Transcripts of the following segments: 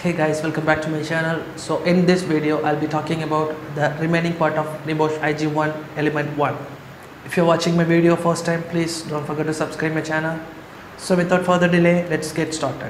Hey guys, welcome back to my channel. So in this video I'll be talking about the remaining part of NIBOSH IG1 element 1. If you're watching my video first time, please don't forget to subscribe my channel. So without further delay, let's get started.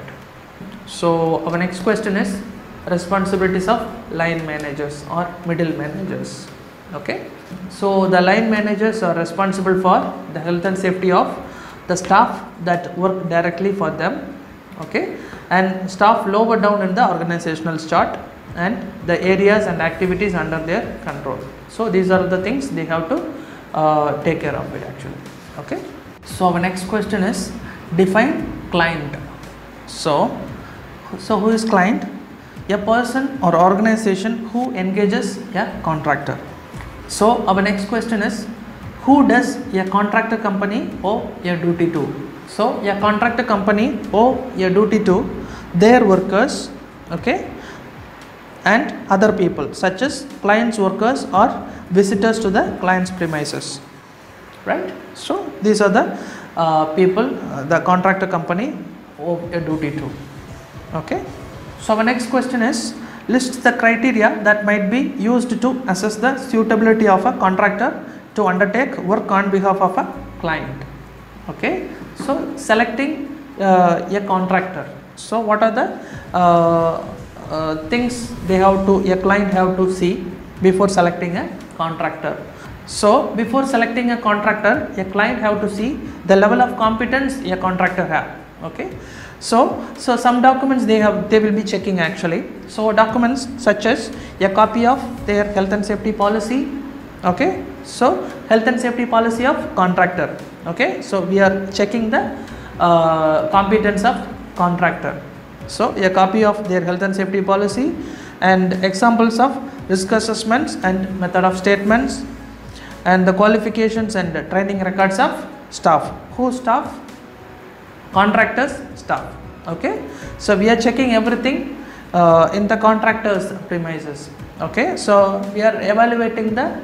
So our next question is responsibilities of line managers or middle managers. Okay, so the line managers are responsible for the health and safety of the staff that work directly for them, okay, and staff lower down in the organizational chart and the areas and activities under their control. So these are the things they have to take care of it actually. Okay, so our next question is define client. So who is client? A person or organization who engages a contractor. So our next question is, who does a contractor company owe a duty to? So a contractor company owe a duty to their workers, okay, and other people such as clients' workers or visitors to the client's premises, right? So these are the people the contractor company owe a duty to. Okay, so our next question is, list the criteria that might be used to assess the suitability of a contractor to undertake work on behalf of a client. Okay, so selecting a contractor. So what are the things a client have to see before selecting a contractor? So before selecting a contractor, a client have to see the level of competence a contractor have. Okay, so some documents they will be checking actually. So documents such as a copy of their health and safety policy. Okay, so health and safety policy of contractor. Okay, so we are checking the competence of contractor. So a copy of their health and safety policy and examples of risk assessments and method of statements and the qualifications and training records of staff. Who staff? Contractors staff. Okay, so we are checking everything in the contractor's premises. Okay, so we are evaluating the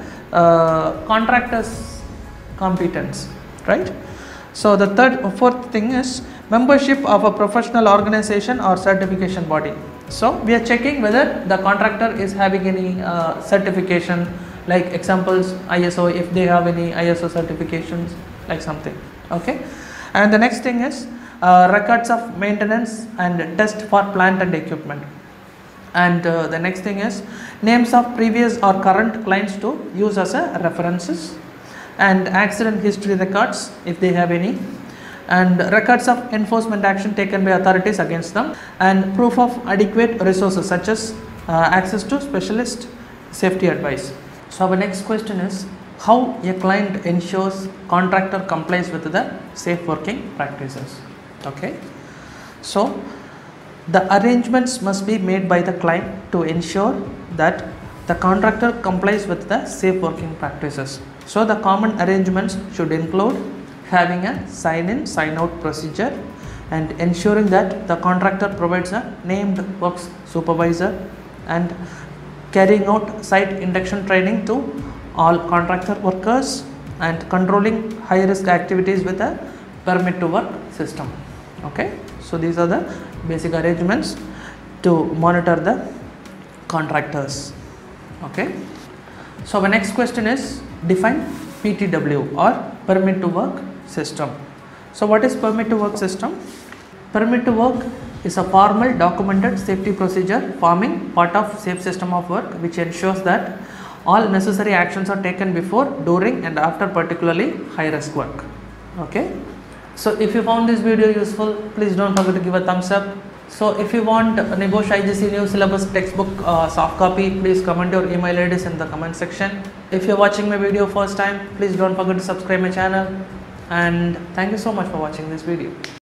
contractor's competence, right? So the fourth thing is membership of a professional organization or certification body. So we are checking whether the contractor is having any certification, like examples ISO, if they have any ISO certifications, like something. Okay, and the next thing is records of maintenance and test for plant and equipment. And the next thing is names of previous or current clients to use as a references, and accident history records if they have any, and records of enforcement action taken by authorities against them, and proof of adequate resources such as access to specialist safety advice. So our next question is how a client ensures contractor complies with the safe working practices. Okay, so the arrangements must be made by the client to ensure that the contractor complies with the safe working practices. So the common arrangements should include having a sign-in, sign-out procedure and ensuring that the contractor provides a named works supervisor and carrying out site induction training to all contractor workers and controlling high-risk activities with a permit to work system. Okay, so these are the basic arrangements to monitor the contractors. Okay, so our next question is define PTW or permit to work system. So what is permit to work system? Permit to work is a formal documented safety procedure forming part of safe system of work which ensures that all necessary actions are taken before, during and after particularly high risk work. Okay, so if you found this video useful, please don't forget to give a thumbs up. So if you want NIBOSH IGC new syllabus textbook soft copy, please comment your email IDs in the comment section. If you're watching my video first time, please don't forget to subscribe my channel, and thank you so much for watching this video.